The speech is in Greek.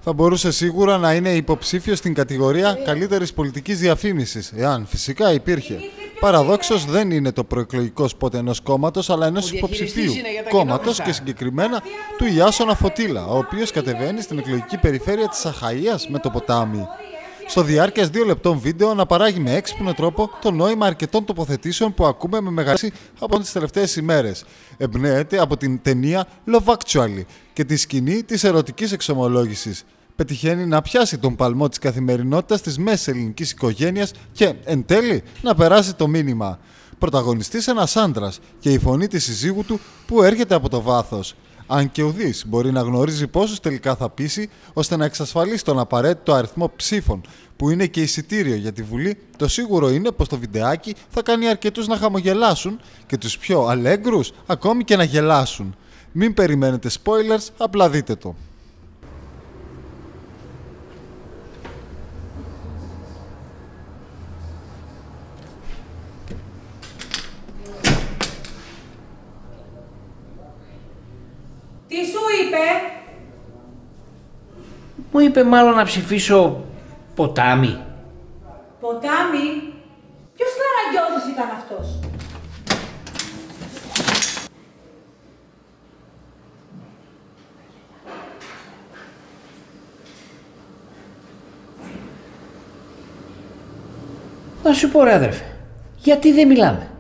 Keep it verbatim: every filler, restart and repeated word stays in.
Θα μπορούσε σίγουρα να είναι υποψήφιο στην κατηγορία καλύτερης πολιτικής διαφήμισης, εάν φυσικά υπήρχε. Παραδόξως δεν είναι το προεκλογικό σποτ ενός κόμματος, αλλά ενός υποψηφίου κόμματος και συγκεκριμένα του Ιάσονα Φωτήλα, ο οποίος κατεβαίνει στην εκλογική περιφέρεια της Αχαΐας με το ποτάμι. Στο διάρκειας δύο λεπτών βίντεο αναπαράγει με έξυπνο τρόπο το νόημα αρκετών τοποθετήσεων που ακούμε με μεγάλη από τις τελευταίες ημέρες. Εμπνέεται από την ταινία Love Actually και τη σκηνή της ερωτικής εξομολόγησης. Πετυχαίνει να πιάσει τον παλμό της καθημερινότητας της μέσης ελληνικής οικογένειας και εν τέλει να περάσει το μήνυμα. Πρωταγωνιστής ένας άντρας και η φωνή της συζύγου του που έρχεται από το βάθος. Αν και ουδής μπορεί να γνωρίζει πόσους τελικά θα πείσει ώστε να εξασφαλίσει τον απαραίτητο αριθμό ψήφων που είναι και εισιτήριο για τη Βουλή, το σίγουρο είναι πως το βιντεάκι θα κάνει αρκετούς να χαμογελάσουν και τους πιο αλέγκρους ακόμη και να γελάσουν. Μην περιμένετε spoilers, απλά δείτε το. Τι σου είπε? Μου είπε μάλλον να ψηφίσω ποτάμι. Ποτάμι? Ποιος καραγκιόζης ήταν αυτός? Να σου πω ρε αδερφέ, γιατί δεν μιλάμε?